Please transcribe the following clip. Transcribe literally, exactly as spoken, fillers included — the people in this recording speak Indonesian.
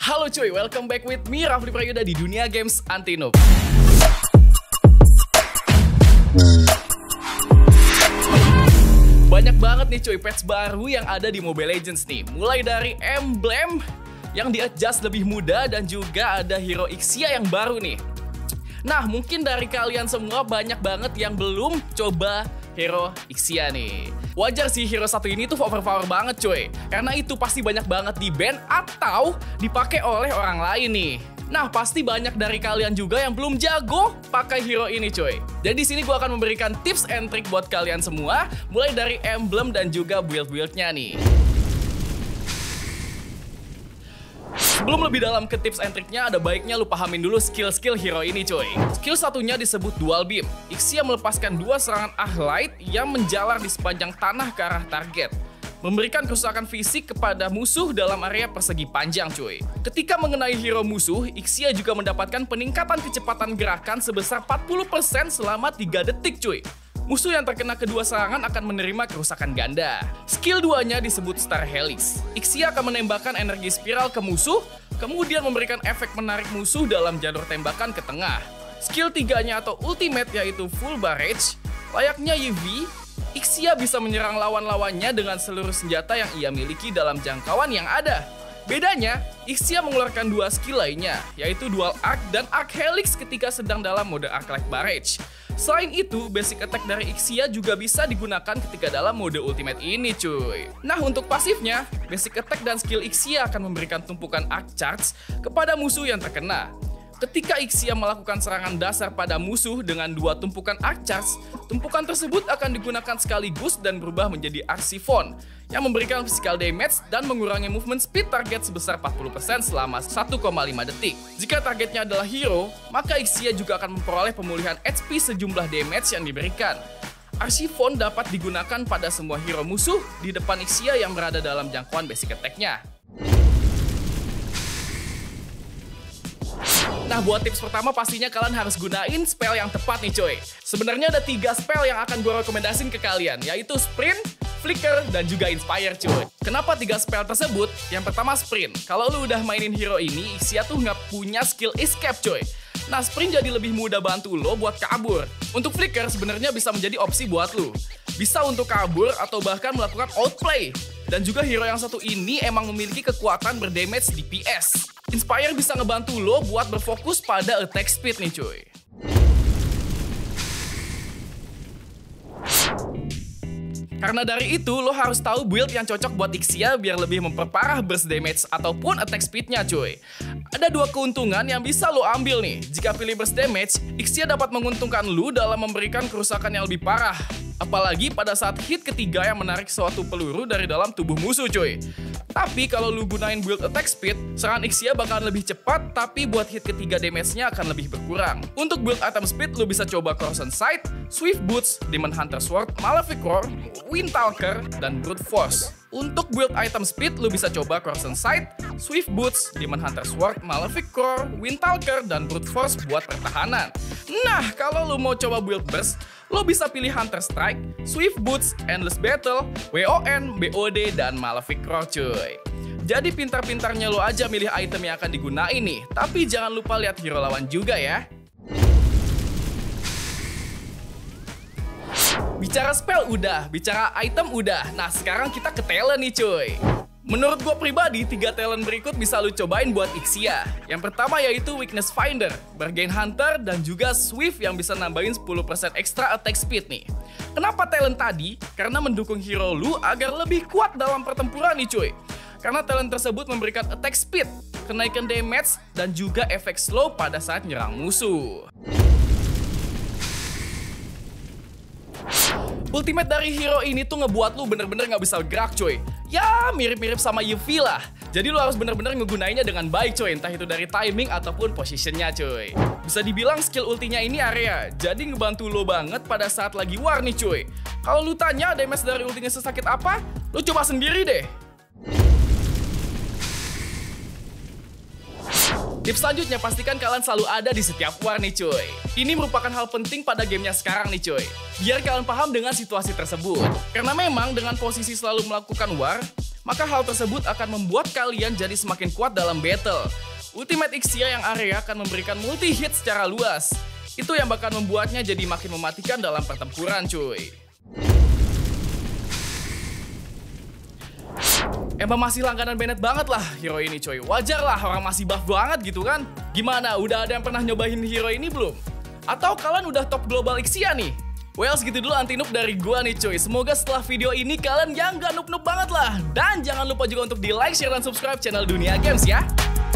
Halo cuy, welcome back with me Rafli Prayoda di dunia games anti noob. Banyak banget nih cuy patch baru yang ada di Mobile Legends nih. Mulai dari emblem yang di-adjust lebih mudah dan juga ada hero Ixia yang baru nih. Nah, mungkin dari kalian semua banyak banget yang belum coba hero Ixia nih. Wajar sih hero satu ini tuh overpower banget cuy. Karena itu pasti banyak banget di-ban atau dipakai oleh orang lain nih. Nah, pasti banyak dari kalian juga yang belum jago pakai hero ini cuy. Jadi di sini gue akan memberikan tips and trick buat kalian semua, mulai dari emblem dan juga build-buildnya nih. Sebelum lebih dalam ke tips and triknya, ada baiknya lu pahamin dulu skill-skill hero ini cuy. Skill satunya disebut dual beam. Ixia melepaskan dua serangan Arclight yang menjalar di sepanjang tanah ke arah target, memberikan kerusakan fisik kepada musuh dalam area persegi panjang cuy. Ketika mengenai hero musuh, Ixia juga mendapatkan peningkatan kecepatan gerakan sebesar empat puluh persen selama tiga detik cuy. Musuh yang terkena kedua serangan akan menerima kerusakan ganda. Skill duanya disebut Star Helix. Ixia akan menembakkan energi spiral ke musuh, kemudian memberikan efek menarik musuh dalam jalur tembakan ke tengah. Skill tiganya atau ultimate yaitu Full Barrage. Layaknya Yuvi, Ixia bisa menyerang lawan-lawannya dengan seluruh senjata yang ia miliki dalam jangkauan yang ada. Bedanya, Ixia mengeluarkan dua skill lainnya, yaitu Dual Arc dan Arc Helix ketika sedang dalam mode Arclight Barrage. Selain itu, basic attack dari Ixia juga bisa digunakan ketika dalam mode ultimate ini cuy. Nah, untuk pasifnya, basic attack dan skill Ixia akan memberikan tumpukan Arc Charge kepada musuh yang terkena. Ketika Ixia melakukan serangan dasar pada musuh dengan dua tumpukan Arc Charge, tumpukan tersebut akan digunakan sekaligus dan berubah menjadi Arc Siphon yang memberikan physical damage dan mengurangi movement speed target sebesar empat puluh persen selama satu koma lima detik. Jika targetnya adalah hero, maka Ixia juga akan memperoleh pemulihan H P sejumlah damage yang diberikan. Arc Siphon dapat digunakan pada semua hero musuh di depan Ixia yang berada dalam jangkauan basic attack-nya. Nah, buat tips pertama pastinya kalian harus gunain spell yang tepat nih coy. Sebenarnya ada tiga spell yang akan gue rekomendasiin ke kalian, yaitu Sprint, Flicker, dan juga Inspire cuy. Kenapa tiga spell tersebut? Yang pertama Sprint. Kalau lu udah mainin hero ini, Ixia tuh nggak punya skill escape coy. Nah, Sprint jadi lebih mudah bantu lo buat kabur. Untuk Flicker sebenarnya bisa menjadi opsi buat lu. Bisa untuk kabur atau bahkan melakukan outplay. Dan juga hero yang satu ini emang memiliki kekuatan berdamage D P S. Inspire bisa ngebantu lo buat berfokus pada attack speed nih cuy. Karena dari itu, lo harus tahu build yang cocok buat Ixia biar lebih memperparah burst damage ataupun attack speednya cuy. Ada dua keuntungan yang bisa lo ambil nih. Jika pilih burst damage, Ixia dapat menguntungkan lo dalam memberikan kerusakan yang lebih parah. Apalagi pada saat hit ketiga yang menarik suatu peluru dari dalam tubuh musuh cuy. Tapi kalau lu gunain build attack speed, serangan Ixia bakalan lebih cepat, tapi buat hit ketiga damage-nya akan lebih berkurang. Untuk build item speed, lu bisa coba Corrosion Sight, Swift Boots, Demon Hunter Sword, Malefic Roar, Windtalker, dan Brute Force. Untuk build item speed, lu bisa coba Corrosion Sight, Swift Boots, Demon Hunter Sword, Malefic Roar, Windtalker, dan Brute Force buat pertahanan. Nah, kalau lu mau coba build burst, lo bisa pilih Hunter Strike, Swift Boots, Endless Battle, W O N, B O D, dan Malefic Roar cuy. Jadi pintar-pintarnya lo aja milih item yang akan digunain nih, tapi jangan lupa lihat hero lawan juga ya. Bicara spell udah, bicara item udah, nah sekarang kita ke talent nih cuy. Menurut gue pribadi, tiga talent berikut bisa lu cobain buat Ixia. Yang pertama yaitu Weakness Finder, Bargain Hunter, dan juga Swift yang bisa nambahin sepuluh persen ekstra attack speed nih. Kenapa talent tadi? Karena mendukung hero lu agar lebih kuat dalam pertempuran nih cuy. Karena talent tersebut memberikan attack speed, kenaikan damage, dan juga efek slow pada saat nyerang musuh. Ultimate dari hero ini tuh ngebuat lu bener-bener gak bisa gerak coy. Ya mirip-mirip sama Yuvi lah. Jadi lu harus bener-bener ngegunainnya dengan baik coy. Entah itu dari timing ataupun positionnya coy. Bisa dibilang skill ultinya ini area. Jadi ngebantu lo banget pada saat lagi war nih coy. Kalau lu tanya damage dari ultinya sesakit apa, lu coba sendiri deh. Tips selanjutnya, pastikan kalian selalu ada di setiap war nih cuy. Ini merupakan hal penting pada gamenya sekarang nih cuy. Biar kalian paham dengan situasi tersebut. Karena memang dengan posisi selalu melakukan war, maka hal tersebut akan membuat kalian jadi semakin kuat dalam battle. Ultimate Ixia yang area akan memberikan multi-hit secara luas. Itu yang bakal membuatnya jadi makin mematikan dalam pertempuran cuy. Emang masih langganan Bennett banget lah hero ini coy. Wajar lah orang masih buff banget gitu kan. Gimana, udah ada yang pernah nyobain hero ini belum? Atau kalian udah top global Ixia nih? Well, segitu dulu anti noob dari gua nih cuy. Semoga setelah video ini kalian yang gak noob-noob banget lah. Dan jangan lupa juga untuk di like, share, dan subscribe channel Dunia Games ya.